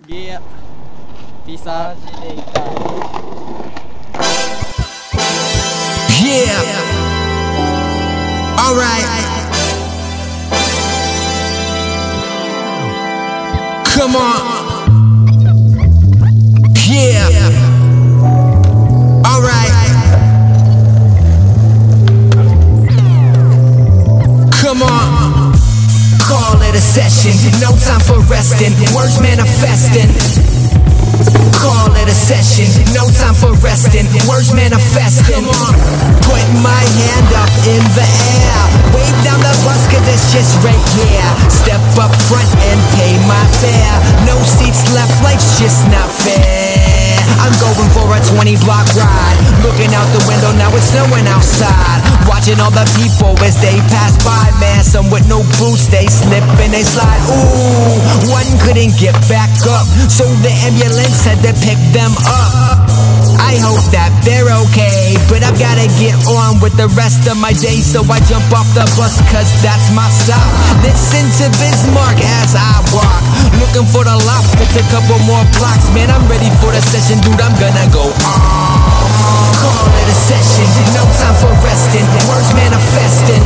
Yeah. Peace out. Yeah. Alright. Come on. Yeah. Alright. Come on. Call it a session. No time for resting. Words manifesting. Call it a session, no time for resting. Words manifesting. Put my hand up in the air, wave down the bus cause it's just right here. Step up front and pay my fare. No seats left, life's just not fair. I'm going for a 20-block ride, looking out the window, now it's snowing outside. Watching all the people as they pass by. Man, some with no boots, they slip and they slide. Ooh, one couldn't get back up, so the ambulance had to pick them up. I hope that they're okay, but I've gotta get on with the rest of my day. So I jump off the bus cause that's my stop. Listen to Bismarck as I walk, looking for the loft, it's a couple more blocks. Man, I'm ready for the session, dude, I'm gonna go on. Call it a session, no time for resting. Words manifesting.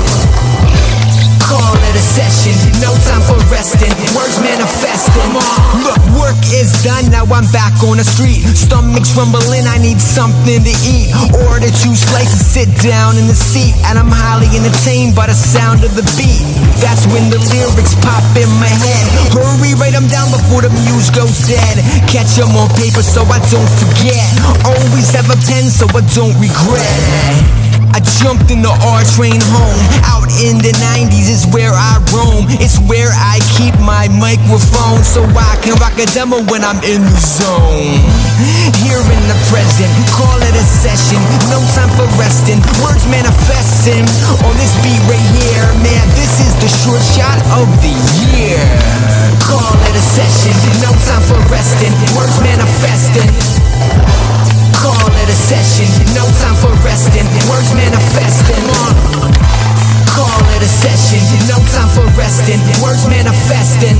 Call it a session, no time for resting. Words manifesting. Look, work is done, now I'm back on the street. Stomach's rumbling, I need something to eat. Order 2 slices, sit down in the seat, and I'm highly entertained by the sound of the beat. That's when the lyrics pop in my head. Hurry, write them down before the muse goes dead. Catch them on paper so I don't forget. Always have a pen so I don't regret. I jumped in the R train home. Out in the 90s is where I roam. It's where I keep my microphone, so I can rock a demo when I'm in the zone. Here in the present, call it a session. No time for resting, words manifesting. On this beat right here, man, this is the short shot of the year. Call it a session, no time for resting. Words manifesting. Call it a session, no time for resting. Words manifesting. Call it a session, no time for resting. Words manifesting.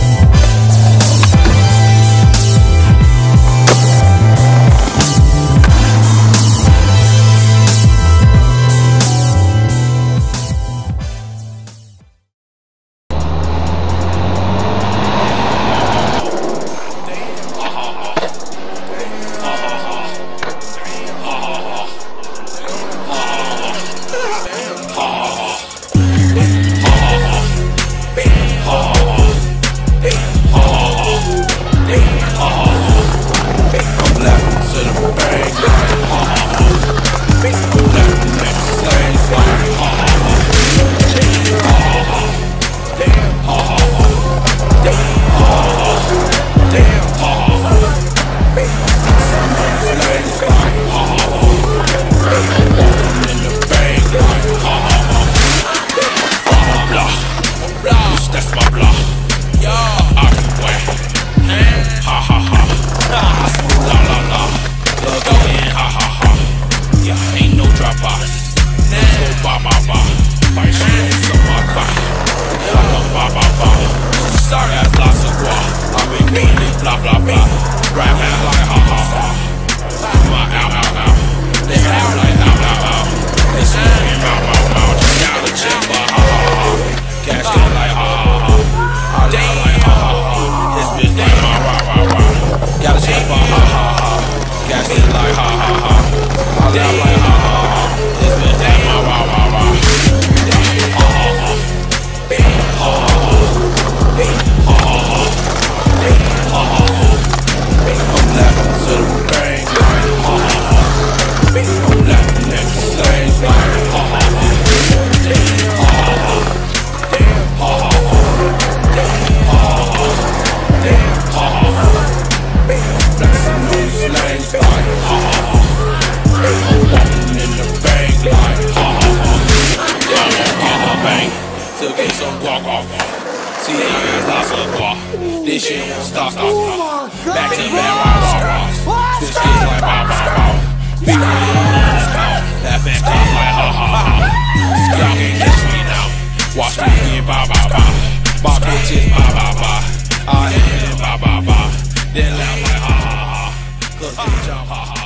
This shit stop. Back to the bad raw. Switch skills like bow. Big wheels count. That fat comes like ha. Y'all can't catch me now. Watch me get bow. My bitches bow. I am bow. Then laugh like ha ha ha. Cause bitch I'm ha ha